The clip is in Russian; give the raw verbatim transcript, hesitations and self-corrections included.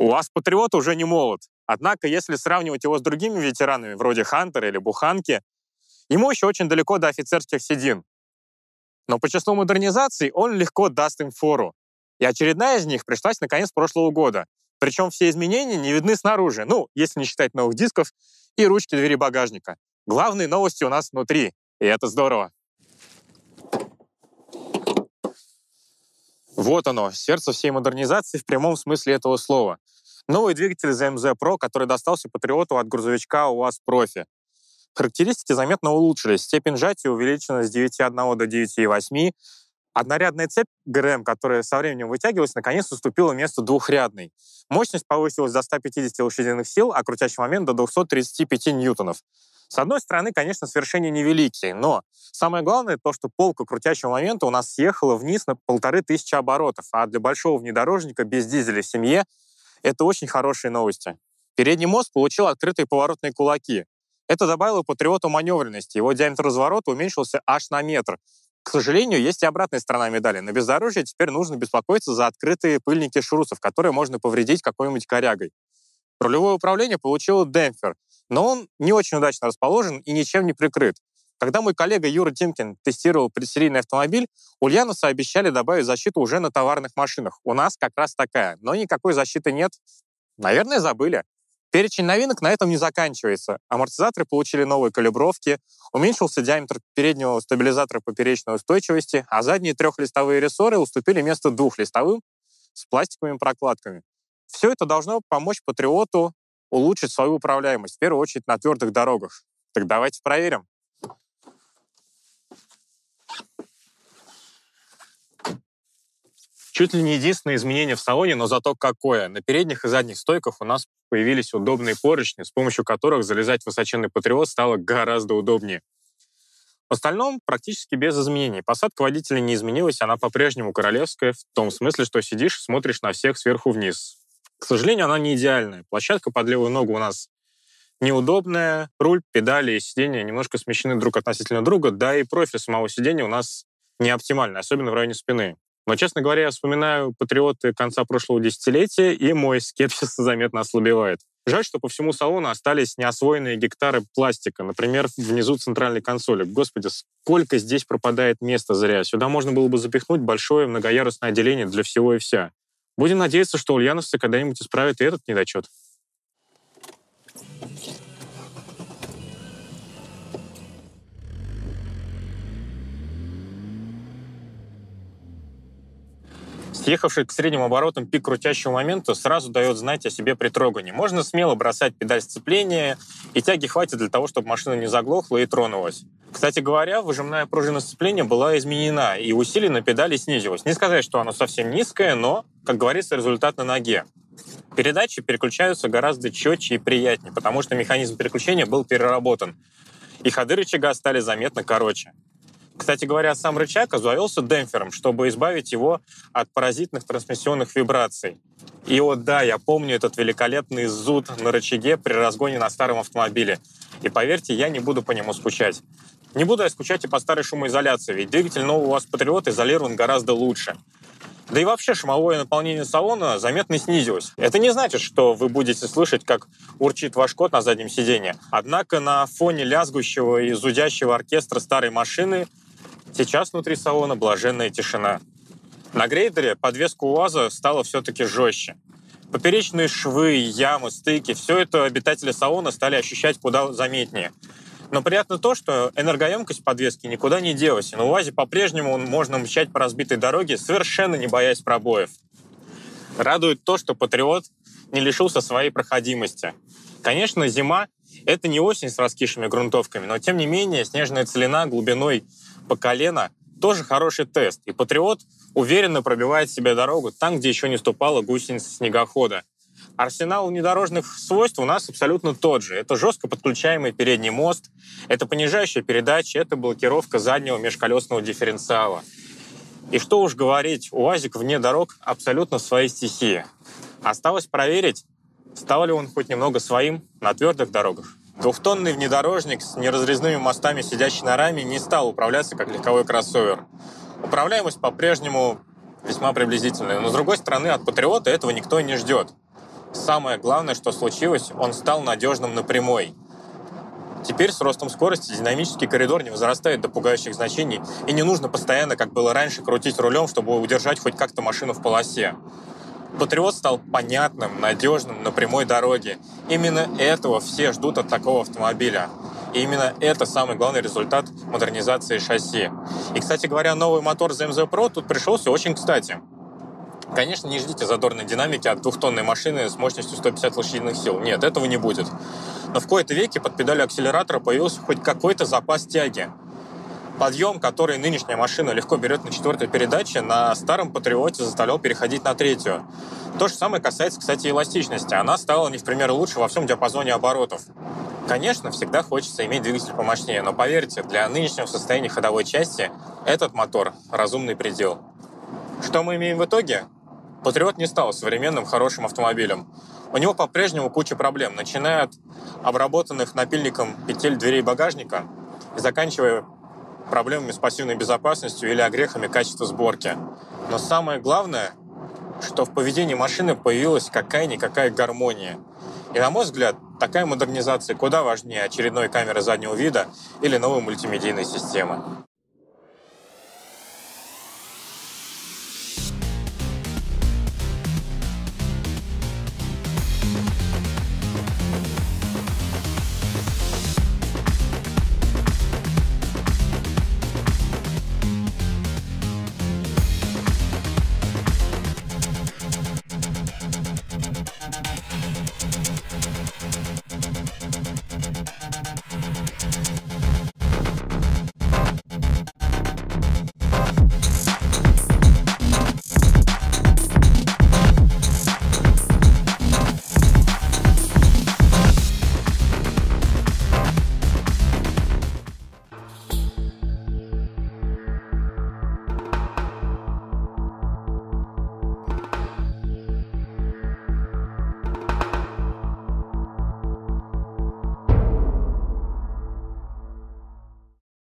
УАЗ Патриот уже не молод. Однако, если сравнивать его с другими ветеранами, вроде Хантера или Буханки, ему еще очень далеко до офицерских седин. Но по числу модернизаций он легко даст им фору. И очередная из них пришлась на конец прошлого года. Причем все изменения не видны снаружи, ну, если не считать новых дисков и ручки двери багажника. Главные новости у нас внутри, и это здорово. Вот оно, сердце всей модернизации в прямом смысле этого слова. Новый двигатель зэ эм зэ Pro, который достался Патриоту от грузовичка УАЗ Профи. Характеристики заметно улучшились. Степень сжатия увеличена с девяти целых одной десятой до девяти целых восьми десятых. Однорядная цепь ГРМ, которая со временем вытягивалась, наконец уступила место двухрядной. Мощность повысилась до ста пятидесяти лошадиных сил, а крутящий момент до двухсот тридцати пяти ньютонов. С одной стороны, конечно, свершения невеликие, но самое главное то, что полка крутящего момента у нас съехала вниз на полторы тысячи оборотов, а для большого внедорожника без дизеля в семье это очень хорошие новости. Передний мост получил открытые поворотные кулаки. Это добавило Патриоту маневренности. Его диаметр разворота уменьшился аж на метр. К сожалению, есть и обратная сторона медали. На бездорожье теперь нужно беспокоиться за открытые пыльники шрусов, которые можно повредить какой-нибудь корягой. Рулевое управление получило демпфер, но он не очень удачно расположен и ничем не прикрыт. Когда мой коллега Юра Тимкин тестировал предсерийный автомобиль, ульяновцы обещали добавить защиту уже на товарных машинах. У нас как раз такая, но никакой защиты нет. Наверное, забыли. Перечень новинок на этом не заканчивается. Амортизаторы получили новые калибровки, уменьшился диаметр переднего стабилизатора поперечной устойчивости, а задние трехлистовые рессоры уступили место двухлистовым с пластиковыми прокладками. Все это должно помочь Патриоту улучшить свою управляемость, в первую очередь на твердых дорогах. Так давайте проверим. Чуть ли не единственное изменение в салоне, но зато какое. На передних и задних стойках у нас появились удобные поручни, с помощью которых залезать в высоченный Патриот стало гораздо удобнее. В остальном практически без изменений. Посадка водителя не изменилась, она по-прежнему королевская, в том смысле, что сидишь и смотришь на всех сверху вниз. К сожалению, она не идеальная. Площадка под левую ногу у нас неудобная, руль, педали и сиденья немножко смещены друг относительно друга, да и профиль самого сиденья у нас не оптимальный, особенно в районе спины. Но, честно говоря, я вспоминаю патриоты конца прошлого десятилетия, и мой скепсис заметно ослабевает. Жаль, что по всему салону остались неосвоенные гектары пластика, например, внизу центральной консоли. Господи, сколько здесь пропадает места зря. Сюда можно было бы запихнуть большое многоярусное отделение для всего и вся. Будем надеяться, что ульяновцы когда-нибудь исправят и этот недочет. Съехавший к средним оборотам пик крутящего момента сразу дает знать о себе при трогании. Можно смело бросать педаль сцепления, и тяги хватит для того, чтобы машина не заглохла и тронулась. Кстати говоря, выжимная пружина сцепления была изменена, и усилие педали снизилось. Не сказать, что оно совсем низкое, но, как говорится, результат на ноге. Передачи переключаются гораздо четче и приятнее, потому что механизм переключения был переработан, и ходы рычага стали заметно короче. Кстати говоря, сам рычаг обзавелся демпфером, чтобы избавить его от паразитных трансмиссионных вибраций. И вот да, я помню этот великолепный зуд на рычаге при разгоне на старом автомобиле. И поверьте, я не буду по нему скучать. Не буду я скучать и по старой шумоизоляции, ведь двигатель нового УАЗ Патриот изолирован гораздо лучше. Да и вообще шумовое наполнение салона заметно снизилось. Это не значит, что вы будете слышать, как урчит ваш кот на заднем сиденье. Однако на фоне лязгущего и зудящего оркестра старой машины сейчас внутри салона блаженная тишина. На грейдере подвеска УАЗа стала все-таки жестче. Поперечные швы, ямы, стыки — все это обитатели салона стали ощущать куда заметнее. Но приятно то, что энергоемкость подвески никуда не делась, и на УАЗе по-прежнему можно мчать по разбитой дороге, совершенно не боясь пробоев. Радует то, что Патриот не лишился своей проходимости. Конечно, зима — это не осень с раскисшими грунтовками, но тем не менее снежная целина глубиной по колено тоже хороший тест, и Патриот уверенно пробивает себе дорогу там, где еще не ступала гусеница снегохода. Арсенал внедорожных свойств у нас абсолютно тот же. Это жестко подключаемый передний мост, это понижающая передача, это блокировка заднего межколесного дифференциала. И что уж говорить, УАЗик вне дорог абсолютно в своей стихии. Осталось проверить, стал ли он хоть немного своим на твердых дорогах. Двухтонный внедорожник с неразрезными мостами, сидящий на раме, не стал управляться как легковой кроссовер. Управляемость по-прежнему весьма приблизительная, но, с другой стороны, от Патриота этого никто не ждет. Самое главное, что случилось, он стал надежным на прямой. Теперь с ростом скорости динамический коридор не возрастает до пугающих значений, и не нужно постоянно, как было раньше, крутить рулем, чтобы удержать хоть как-то машину в полосе. Патриот стал понятным, надежным на прямой дороге. Именно этого все ждут от такого автомобиля. И именно это самый главный результат модернизации шасси. И, кстати говоря, новый мотор зэ эм зэ Pro тут пришелся очень кстати. Конечно, не ждите задорной динамики от двухтонной машины с мощностью сто пятьдесят лошадиных сил. Нет, этого не будет. Но в кои-то веке под педалью акселератора появился хоть какой-то запас тяги. Подъем, который нынешняя машина легко берет на четвертой передаче, на старом Патриоте заставлял переходить на третью. То же самое касается, кстати, эластичности. Она стала не в пример лучше во всем диапазоне оборотов. Конечно, всегда хочется иметь двигатель помощнее, но поверьте, для нынешнего состояния ходовой части этот мотор — разумный предел. Что мы имеем в итоге? Патриот не стал современным хорошим автомобилем. У него по-прежнему куча проблем, начиная от обработанных напильником петель дверей багажника и заканчивая проблемами с пассивной безопасностью или огрехами качества сборки. Но самое главное, что в поведении машины появилась какая-никакая гармония. И, на мой взгляд, такая модернизация куда важнее очередной камеры заднего вида или новой мультимедийной системы.